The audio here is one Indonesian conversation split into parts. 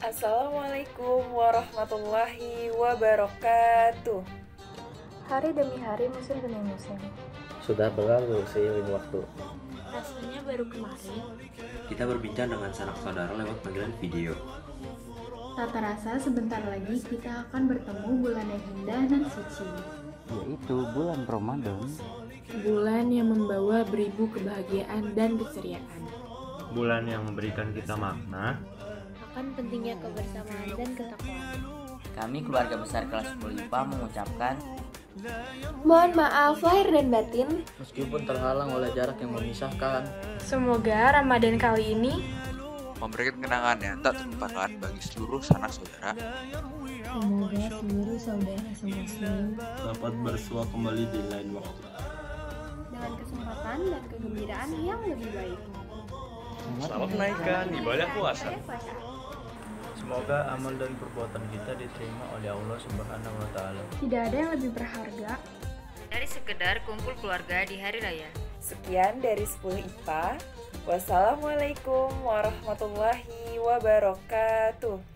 Assalamualaikum warahmatullahi wabarakatuh. Hari demi hari, musim demi musim. Sudah berlalu seiring waktu. Rasanya baru kemarin. Kita berbincang dengan sanak saudara lewat panggilan video. Tak terasa sebentar lagi kita akan bertemu bulan yang indah dan suci, yaitu bulan Ramadan. Bulan yang membawa beribu kebahagiaan dan keceriaan. Bulan yang memberikan kita makna akan pentingnya kebersamaan dan ketakwaan. Kami keluarga besar kelas 10 IPA mengucapkan mohon maaf lahir dan batin Meskipun terhalang oleh jarak yang memisahkan. Semoga Ramadan kali ini memberikan kenangan yang tak terlupakan bagi seluruh sanak saudara. semoga seluruh saudara semuslim dapat bersua kembali di lain waktu Dengan kesempatan dan kegembiraan yang lebih baik. Selamat menaikkan ibadah puasa. Semoga amal dan perbuatan kita diterima oleh Allah Subhanahu wa Ta'ala. Tidak ada yang lebih berharga dari sekedar kumpul keluarga di hari raya. Sekian dari 10 IPA. Wassalamualaikum warahmatullahi wabarakatuh.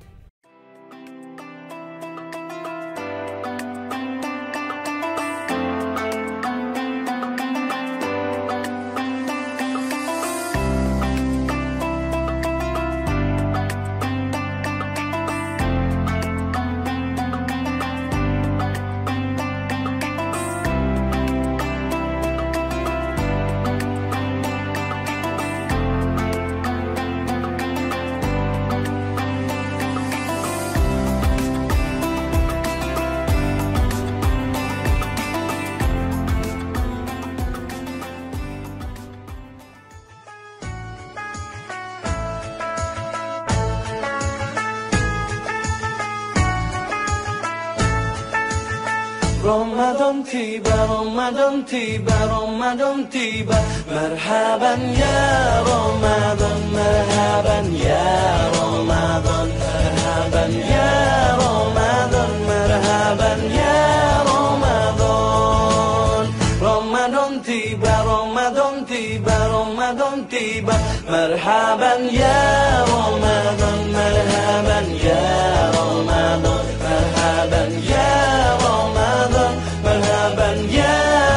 Ramadan tiba, Ramadan tiba, Ramadan tiba. Marhaban ya Ramadan, marhaban ya Ramadan, marhaban ya Ramadan, marhaban ya Ramadan. Ramadan tiba, Ramadan tiba, Ramadan tiba. Marhaban ya Ramadan, marhaban ya Ramadan, marhaban ya Ramadan, marhaban ya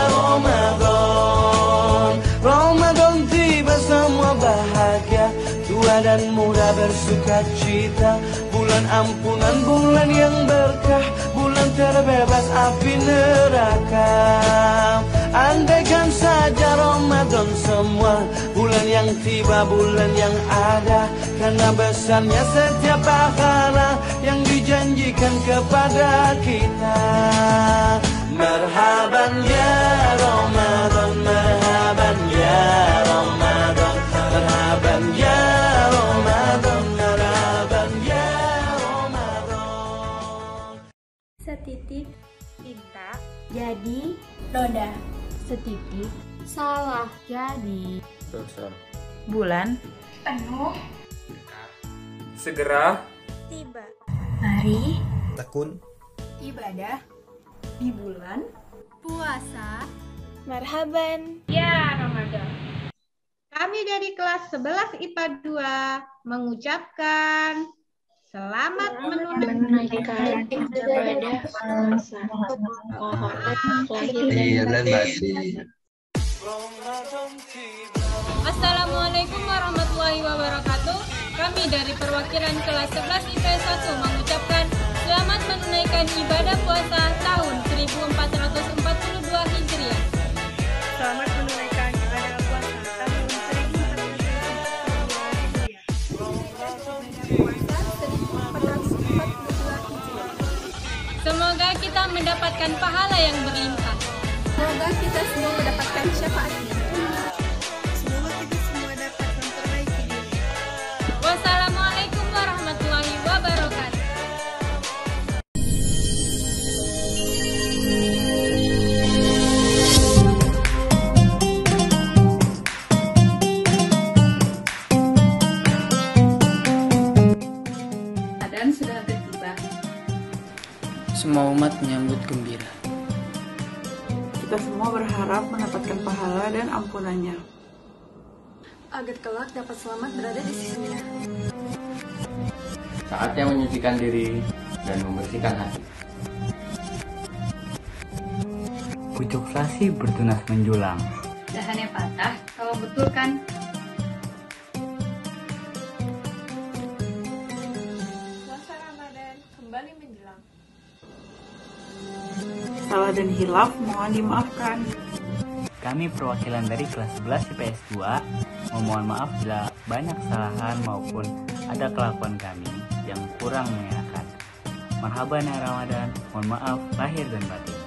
Ramadan. Ramadan tiba semua bahagia, tua dan muda bersuka cita. Bulan ampunan, bulan yang berkah, bulan terbebas api neraka. Andaikan saja Ramadan semua, bulan yang tiba, bulan yang ada. Karena besarnya setiap pahala yang dijanjikan kepada kita. Marhaban ya Ramadan, marhaban ya Ramadan, marhaban ya Ramadan, marhaban ya Ramadan. setitik Tinta jadi roda, setitik salah jadi Dosa. Bulan penuh. Segera tiba. Mari tekun ibadah di bulan Puasa. marhaban. Ya Ramadan. Kami dari kelas 11 IPA 2 mengucapkan selamat menunaikan ibadah puasa. Mohon Lahir dan batin. Assalamualaikum warahmatullahi wabarakatuh. Kami dari perwakilan kelas 11 IPS 1 mengucapkan selamat menunaikan ibadah puasa tahun 1442 Hijriah. Selamat menunaikan ibadah puasa tahun 1442 Semoga kita mendapatkan pahala yang berlimpah. Semoga kita semua mendapatkan syafaatnya. Semoga kita semua dapat memperbaiki diri. Wassalamualaikum warahmatullahi wabarakatuh. Dan sudah bertiba. Semua umat menyambut gembira. kita semua berharap mendapatkan pahala dan ampunannya. Agar kelak dapat selamat berada di sisinya. Saatnya menyucikan diri dan membersihkan hati. Pucuk sasi bertunas menjulang. Dahannya patah, kalau betul kan? Puasa Ramadan kembali menjelang. Salah dan hilaf mohon dimaafkan. Kami perwakilan dari kelas 11 IPS 2 memohon maaf bila banyak kesalahan maupun ada kelakuan kami yang kurang mengenakan. Marhaban ya Ramadan, mohon maaf lahir dan batin.